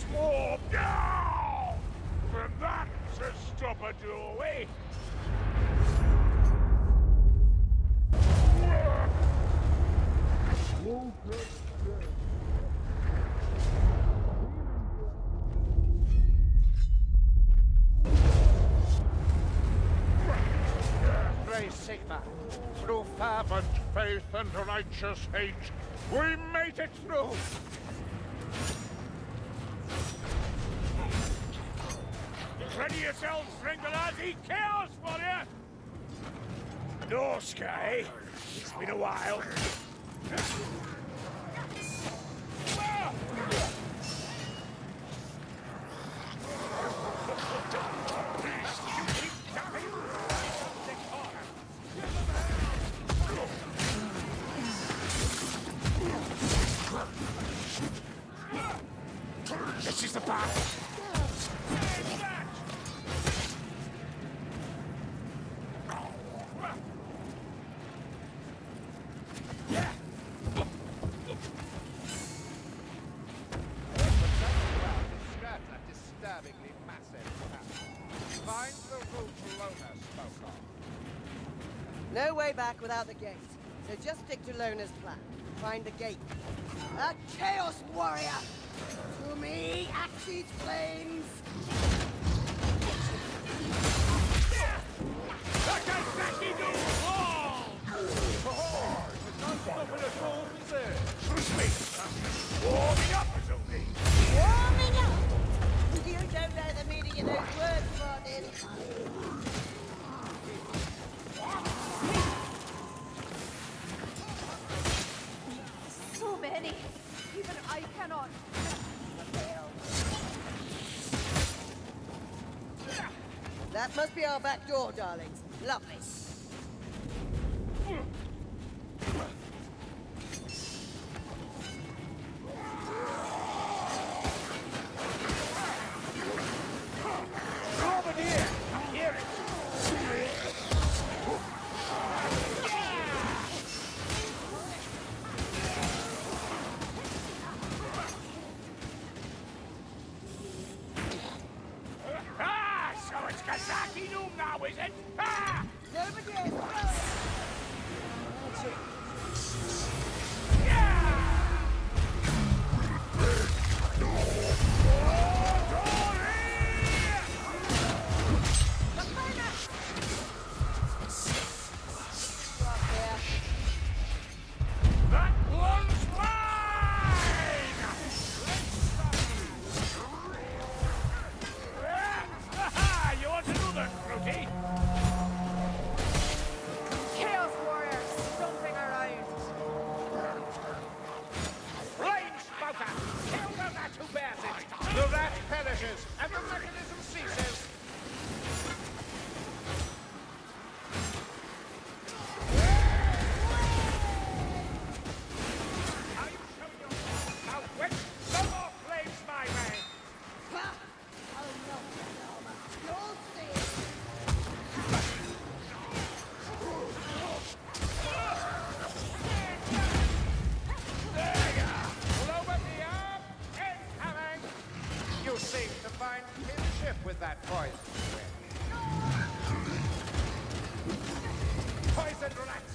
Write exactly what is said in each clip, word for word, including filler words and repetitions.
Swarm down! And that's a stopper to away! Praise Sigma. Through fervent faith and righteous hate, we made it through! Ready yourselves, Ringalati! Chaos, warrior! Norska, eh? It's been a while. This is the path! No way back without the gate. So just stick to Lona's plan. Find the gate. A Chaos Warrior! To me, Axe's flames! Trust me! Warming up, Azumi! Warming up! You don't know the meaning of those words, Martin. So many. Even I cannot. That must be our back door, darlings. Lovely. Bombardier! I hear it! Ah! So it's Kazaki Noom now, is it? Ah! Nobody else. That one's mine! Ah, you want to do that, Fruity? Chaos Warrior stomping around. Flame Spouter! Kill the rat who bears it! The rat perishes, and the mechanism ceases! I've shown you how wet! No more flames my way! Oh no, Norma. You'll see. Lower the arm! Incoming! You seem to find kinship with that poison. Poison rats!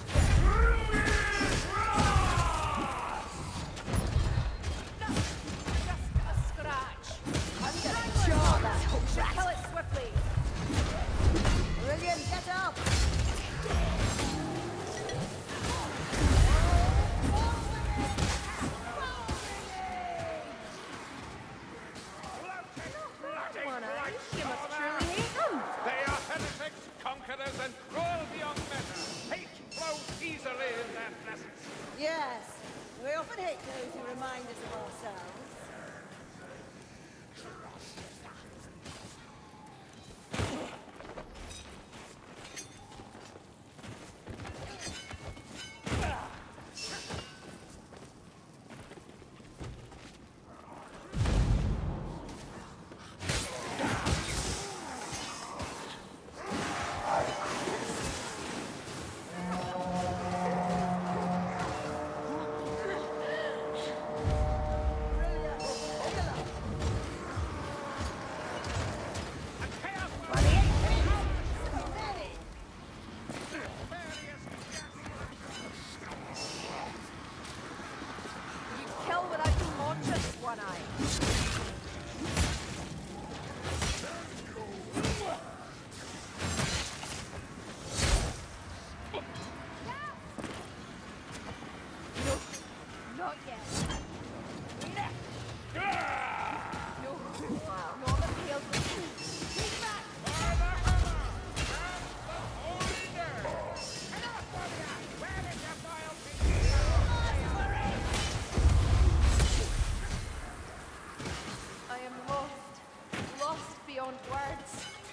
Just a scratch. I'm gonna jar that hook rat. Kill it swiftly. Brilliant, get up! You must truly hate them. They are heretics, conquerors, and cruel beyond measure. Hate flows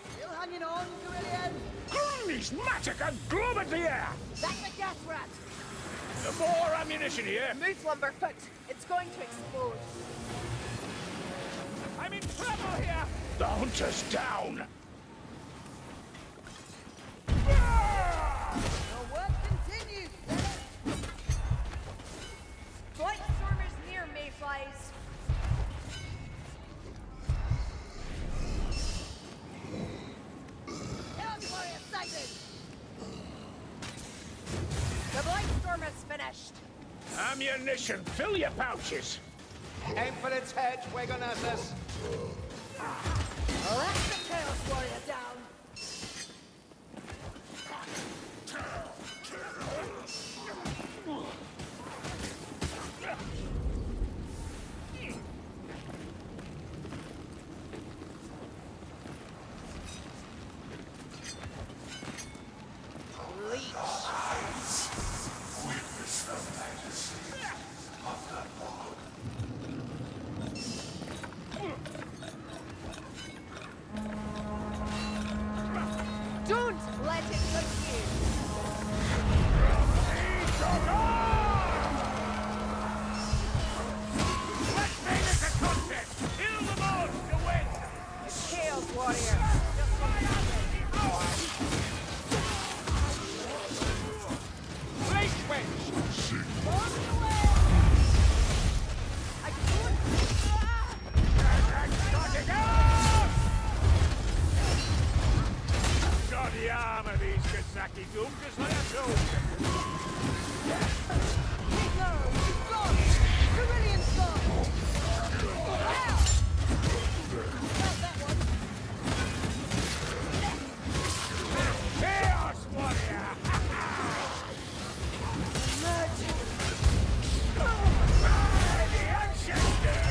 Still hanging on, Carillion? Numismatica globe at the air! Back the gas rat! More ammunition here! Move, Lumberfoot. It's going to explode. I'm in trouble here! The hunter's down! Your work continues, sir. Blight Stormer's near, Mayflies. Chaos Warrior sighted! The Blight Stormer's finished. Ammunition, fill your pouches! Aim for its head, Wagonassus. Oh, that's the Chaos Warrior down! Don't let it confuse. Let's make this a contest! Kill them all to win! Chaos Warrior. Just what I Blade Wedge! I don't... Got the arm of these Kazaki dooms just like I told you! Nico, he's gone! Carillion's gone! Ow! Got that one! Chaos Warrior! Emerging! The ancestor!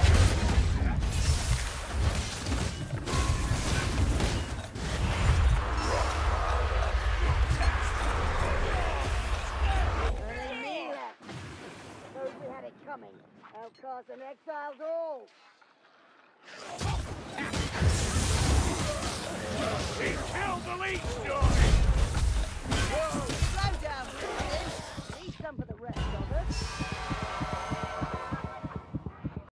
Only me left. Suppose we had it coming. Outcast and exiled all. He killed the leech, Dory! Whoa!